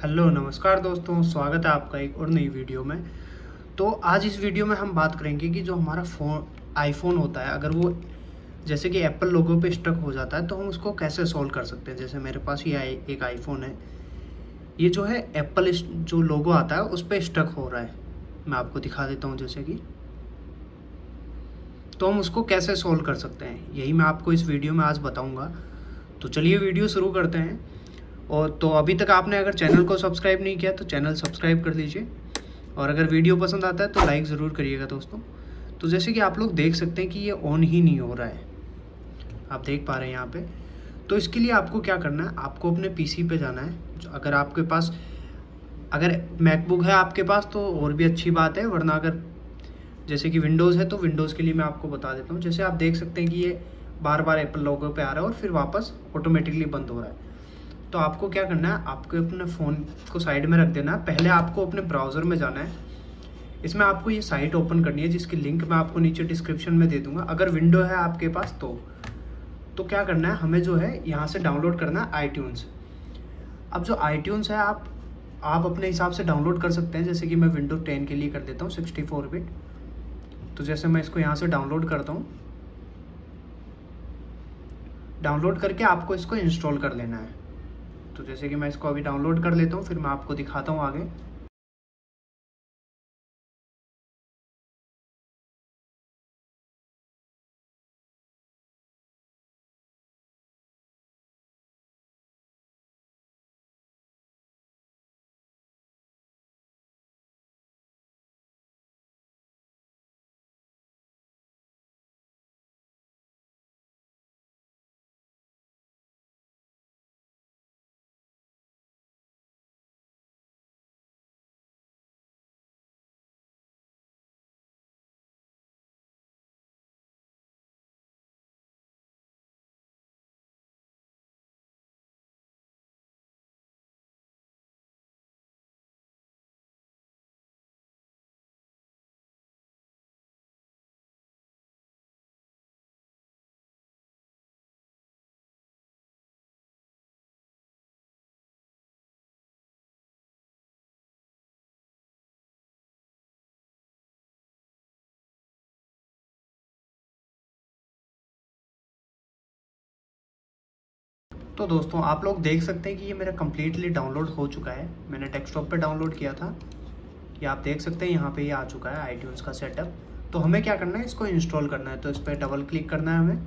Hello नमस्कार दोस्तों, स्वागत है आपका एक और नई वीडियो में। तो आज इस वीडियो में हम बात करेंगे कि जो हमारा आईफोन होता है, अगर वो जैसे कि एप्पल लोगो पे स्टक हो जाता है तो हम उसको कैसे सॉल्व कर सकते हैं। जैसे मेरे पास ये एक आईफोन है, ये जो है एप्पल जो लोगो आता है उस पर स्टक हो रहा है। मैं आपको दिखा देता हूँ जैसे कि, तो हम उसको कैसे सॉल्व कर सकते हैं, यही मैं आपको इस वीडियो में आज बताऊँगा। तो चलिए वीडियो शुरू करते हैं। और तो अभी तक आपने अगर चैनल को सब्सक्राइब नहीं किया तो चैनल सब्सक्राइब कर लीजिए, और अगर वीडियो पसंद आता है तो लाइक ज़रूर करिएगा दोस्तों। तो जैसे कि आप लोग देख सकते हैं कि ये ऑन ही नहीं हो रहा है, आप देख पा रहे हैं यहाँ पे। तो इसके लिए आपको क्या करना है, आपको अपने पीसी पे जाना है। अगर आपके पास अगर मैकबुक है आपके पास तो और भी अच्छी बात है, वरना अगर जैसे कि विंडोज़ है तो विंडोज़ के लिए मैं आपको बता देता हूँ। जैसे आप देख सकते हैं कि ये बार बार एप्पल लोगो पे आ रहा है और फिर वापस ऑटोमेटिकली बंद हो रहा है। तो आपको क्या करना है, आपको अपने फ़ोन को साइड में रख देना है। पहले आपको अपने ब्राउज़र में जाना है, इसमें आपको ये साइट ओपन करनी है जिसकी लिंक मैं आपको नीचे डिस्क्रिप्शन में दे दूंगा। अगर विंडो है आपके पास तो क्या करना है, हमें जो है यहाँ से डाउनलोड करना है आईट्यून्स। अब जो आईट्यून्स है आप अपने हिसाब से डाउनलोड कर सकते हैं। जैसे कि मैं विंडो 10 के लिए कर देता हूँ 64 बिट। तो जैसे मैं इसको यहाँ से डाउनलोड करता हूँ, डाउनलोड करके आपको इसको इंस्टॉल कर लेना है। तो जैसे कि मैं इसको अभी डाउनलोड कर लेता हूँ, फिर मैं आपको दिखाता हूँ आगे। तो दोस्तों आप लोग देख सकते हैं कि ये मेरा कम्प्लीटली डाउनलोड हो चुका है। मैंने डेस्कटॉप पे डाउनलोड किया था, ये आप देख सकते हैं यहाँ पे ये आ चुका है आईट्यून्स का सेटअप। तो हमें क्या करना है, इसको इंस्टॉल करना है। तो इस पर डबल क्लिक करना है हमें,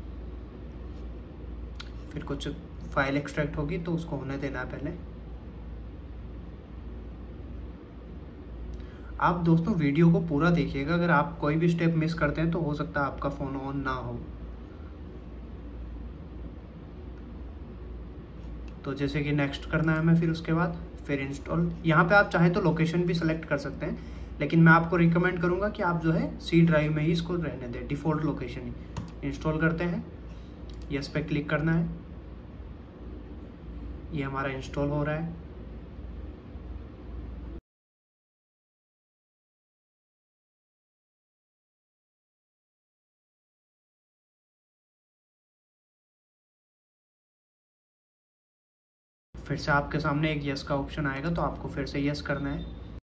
फिर कुछ फाइल एक्सट्रैक्ट होगी तो उसको होने देना है पहले। आप दोस्तों वीडियो को पूरा देखिएगा, अगर आप कोई भी स्टेप मिस करते हैं तो हो सकता है आपका फ़ोन ऑन ना हो। तो जैसे कि नेक्स्ट करना है हमें, फिर उसके बाद फिर इंस्टॉल। यहाँ पे आप चाहें तो लोकेशन भी सेलेक्ट कर सकते हैं, लेकिन मैं आपको रिकमेंड करूँगा कि आप जो है सी ड्राइव में ही इसको रहने दें, डिफ़ॉल्ट लोकेशन ही। इंस्टॉल करते हैं, यस पे क्लिक करना है, ये हमारा इंस्टॉल हो रहा है। फिर से आपके सामने एक यस का ऑप्शन आएगा, तो आपको फिर से यस करना है।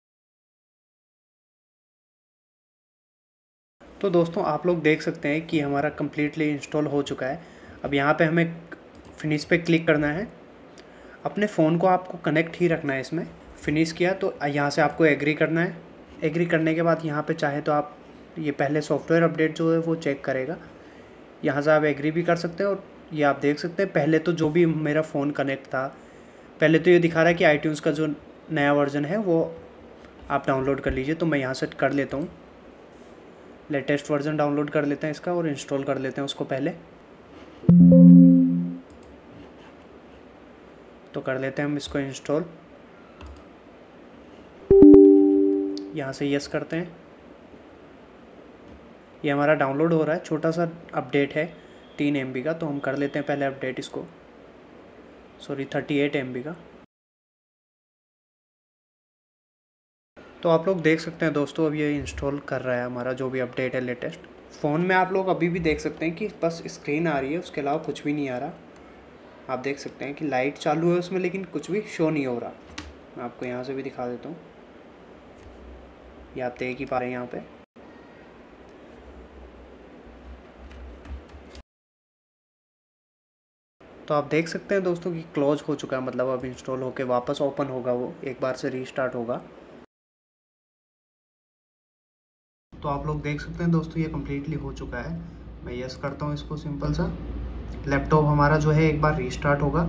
तो दोस्तों आप लोग देख सकते हैं कि हमारा कम्प्लीटली इंस्टॉल हो चुका है। अब यहाँ पे हमें फिनिश पे क्लिक करना है। अपने फ़ोन को आपको कनेक्ट ही रखना है इसमें। फिनिश किया तो यहाँ से आपको एग्री करना है। एग्री करने के बाद यहाँ पे चाहे तो आप ये पहले सॉफ्टवेयर अपडेट जो है वो चेक करेगा, यहाँ से आप एग्री भी कर सकते हैं। और ये आप देख सकते हैं पहले तो जो भी मेरा फ़ोन कनेक्ट था, पहले तो ये दिखा रहा है कि आईट्यून्स का जो नया वर्जन है वो आप डाउनलोड कर लीजिए। तो मैं यहाँ से कर लेता हूँ, लेटेस्ट वर्जन डाउनलोड कर लेते हैं इसका और इंस्टॉल कर लेते हैं उसको पहले। तो कर लेते हैं हम इसको इंस्टॉल, यहाँ से यस करते हैं। ये हमारा डाउनलोड हो रहा है, छोटा सा अपडेट है 3 MB का। तो हम कर लेते हैं पहले अपडेट इसको, सॉरी 38 MB का। तो आप लोग देख सकते हैं दोस्तों, अब ये इंस्टॉल कर रहा है हमारा जो भी अपडेट है लेटेस्ट। फ़ोन में आप लोग अभी भी देख सकते हैं कि बस स्क्रीन आ रही है, उसके अलावा कुछ भी नहीं आ रहा। आप देख सकते हैं कि लाइट चालू है उसमें, लेकिन कुछ भी शो नहीं हो रहा। मैं आपको यहाँ से भी दिखा देता हूँ, ये आप देख ही पा रहे हैं यहाँ पे। तो आप देख सकते हैं दोस्तों कि क्लोज हो चुका है, मतलब अब इंस्टॉल होके वापस ओपन होगा, वो एक बार से रीस्टार्ट होगा। तो आप लोग देख सकते हैं दोस्तों ये कम्प्लीटली हो चुका है। मैं यस करता हूँ इसको, सिंपल सा लैपटॉप हमारा जो है एक बार रीस्टार्ट होगा।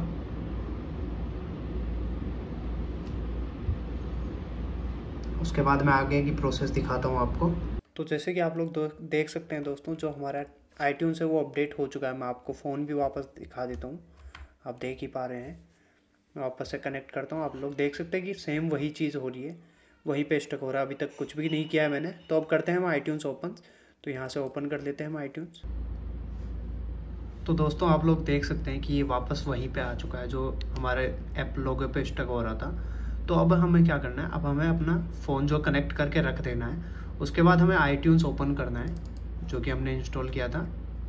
उसके बाद मैं आगे की प्रोसेस दिखाता हूँ आपको। तो जैसे कि आप लोग देख सकते हैं दोस्तों, जो हमारा iTunes है वो अपडेट हो चुका है। मैं आपको फ़ोन भी वापस दिखा देता हूँ, आप देख ही पा रहे हैं। मैं वापस से कनेक्ट करता हूँ, आप लोग देख सकते हैं कि सेम वही चीज़ हो रही है, वही पे स्टक हो रहा है। अभी तक कुछ भी नहीं किया है मैंने। तो अब करते हैं हम iTunes ओपन। तो यहाँ से ओपन कर लेते हैं हम iTunes। तो दोस्तों आप लोग देख सकते हैं कि ये वापस वहीं पे आ चुका है जो हमारे ऐप लोगो पे स्टक हो रहा था। तो अब हमें क्या करना है, अब हमें अपना फ़ोन जो कनेक्ट करके रख देना है। उसके बाद हमें iTunes ओपन करना है, जो कि हमने इंस्टॉल किया था।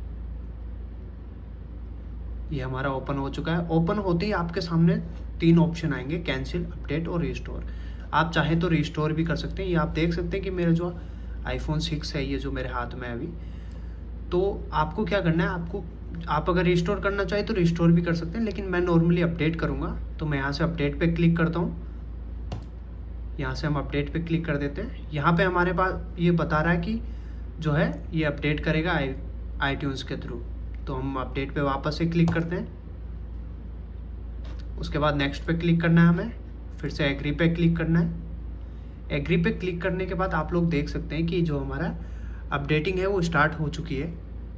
ये हमारा ओपन हो चुका है। ओपन होते ही आपके सामने 3 ऑप्शन आएंगे, कैंसिल, अपडेट और रिस्टोर। आप चाहे तो रिस्टोर भी कर सकते हैं। ये आप देख सकते हैं कि मेरा जो iPhone 6 है, ये जो मेरे हाथ में है अभी। तो आपको क्या करना है, आप अगर रिस्टोर करना चाहे तो रिस्टोर भी कर सकते हैं, लेकिन मैं नॉर्मली अपडेट करूँगा। तो मैं यहाँ से अपडेट पे क्लिक करता हूँ। यहाँ से हम अपडेट पे क्लिक कर देते हैं। यहाँ पे हमारे पास ये बता रहा है कि जो है ये अपडेट करेगा iTunes के थ्रू। तो हम अपडेट पे वापस से क्लिक करते हैं। उसके बाद नेक्स्ट पे क्लिक करना है हमें, फिर से एग्री पे क्लिक करना है। एग्री पे क्लिक करने के बाद आप लोग देख सकते हैं कि जो हमारा अपडेटिंग है वो स्टार्ट हो चुकी है।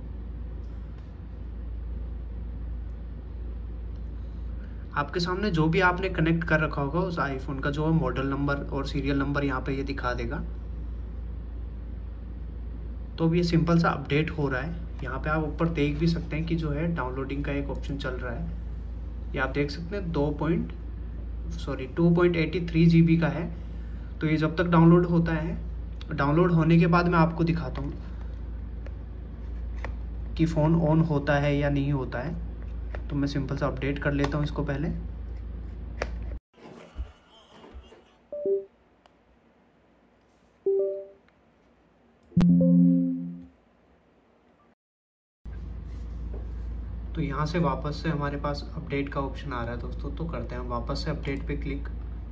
आपके सामने जो भी आपने कनेक्ट कर रखा होगा उस आईफोन का जो है मॉडल नंबर और सीरियल नंबर यहाँ पे ये दिखा देगा। तो अब ये सिंपल सा अपडेट हो रहा है। यहाँ पे आप ऊपर देख भी सकते हैं कि जो है डाउनलोडिंग का एक ऑप्शन चल रहा है। ये आप देख सकते हैं 2.83 GB का है। तो ये जब तक डाउनलोड होता है, डाउनलोड होने के बाद मैं आपको दिखाता हूँ कि फ़ोन ऑन होता है या नहीं होता है। तो मैं सिंपल सा अपडेट कर लेता हूँ इसको पहले। तो यहाँ से वापस से हमारे पास अपडेट का ऑप्शन आ रहा है दोस्तों। तो करते हैं हम वापस से अपडेट पे क्लिक।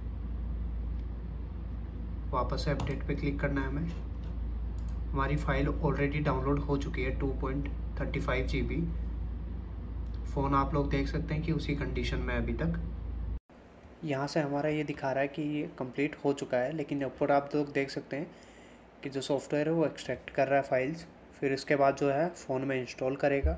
वापस से अपडेट पे क्लिक करना है हमें। हमारी फाइल ऑलरेडी डाउनलोड हो चुकी है 2.35 GB। फ़ोन आप लोग देख सकते हैं कि उसी कंडीशन में अभी तक। यहाँ से हमारा ये दिखा रहा है कि ये कंप्लीट हो चुका है, लेकिन ऊपर आप लोग देख सकते हैं कि जो सॉफ्टवेयर है वो एक्सट्रैक्ट कर रहा है फाइल्स। फिर इसके बाद जो है फ़ोन में इंस्टॉल करेगा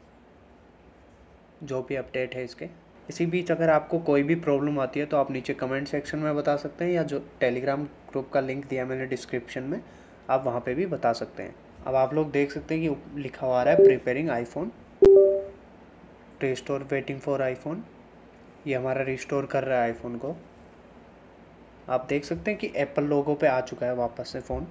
जो भी अपडेट है इसके। इसी बीच अगर आपको कोई भी प्रॉब्लम आती है तो आप नीचे कमेंट सेक्शन में बता सकते हैं, या जो टेलीग्राम ग्रुप का लिंक दिया मैंने डिस्क्रिप्शन में, आप वहाँ पे भी बता सकते हैं। अब आप लोग देख सकते हैं कि लिखा हुआ रहा है preparing iPhone, restore waiting for iPhone. ये हमारा रिस्टोर कर रहा है आईफोन को। आप देख सकते हैं कि एप्पल लोगो पे आ चुका है वापस से फ़ोन।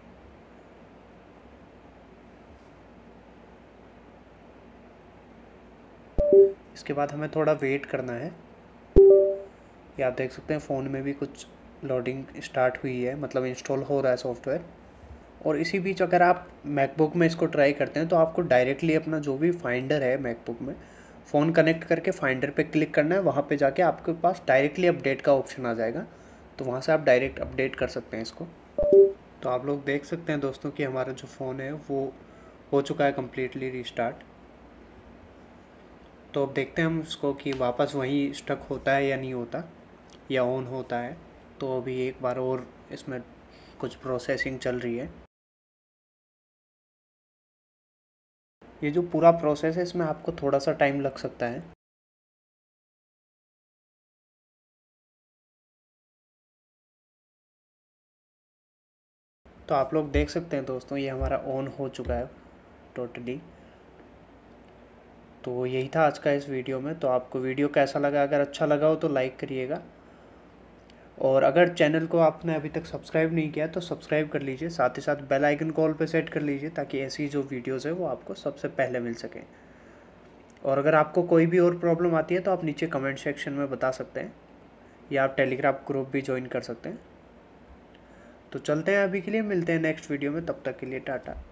इसके बाद हमें थोड़ा वेट करना है। ये आप देख सकते हैं फ़ोन में भी कुछ लोडिंग स्टार्ट हुई है, मतलब इंस्टॉल हो रहा है सॉफ्टवेयर। और इसी बीच अगर आप मैकबुक में इसको ट्राई करते हैं तो आपको डायरेक्टली अपना जो भी फाइंडर है मैकबुक में, फ़ोन कनेक्ट करके फाइंडर पे क्लिक करना है। वहाँ पे जाके आपके पास डायरेक्टली अपडेट का ऑप्शन आ जाएगा। तो वहाँ से आप डायरेक्ट अपडेट कर सकते हैं इसको। तो आप लोग देख सकते हैं दोस्तों कि हमारा जो फ़ोन है वो हो चुका है कम्प्लीटली रीस्टार्ट। तो अब देखते हैं हम इसको कि वापस वहीं स्टक होता है या नहीं होता, या ऑन होता है। तो अभी एक बार और इसमें कुछ प्रोसेसिंग चल रही है। ये जो पूरा प्रोसेस है इसमें आपको थोड़ा सा टाइम लग सकता है। तो आप लोग देख सकते हैं दोस्तों ये हमारा ऑन हो चुका है टोटली। तो यही था आज का इस वीडियो में। तो आपको वीडियो कैसा लगा, अगर अच्छा लगा हो तो लाइक करिएगा, और अगर चैनल को आपने अभी तक सब्सक्राइब नहीं किया तो सब्सक्राइब कर लीजिए। साथ ही साथ बेल आइकन कॉल पे सेट कर लीजिए ताकि ऐसी जो वीडियोज़ है वो आपको सबसे पहले मिल सकें। और अगर आपको कोई भी और प्रॉब्लम आती है तो आप नीचे कमेंट सेक्शन में बता सकते हैं, या आप टेलीग्राम ग्रुप भी ज्वाइन कर सकते हैं। तो चलते हैं, अभी के लिए मिलते हैं नेक्स्ट वीडियो में, तब तक के लिए टाटा।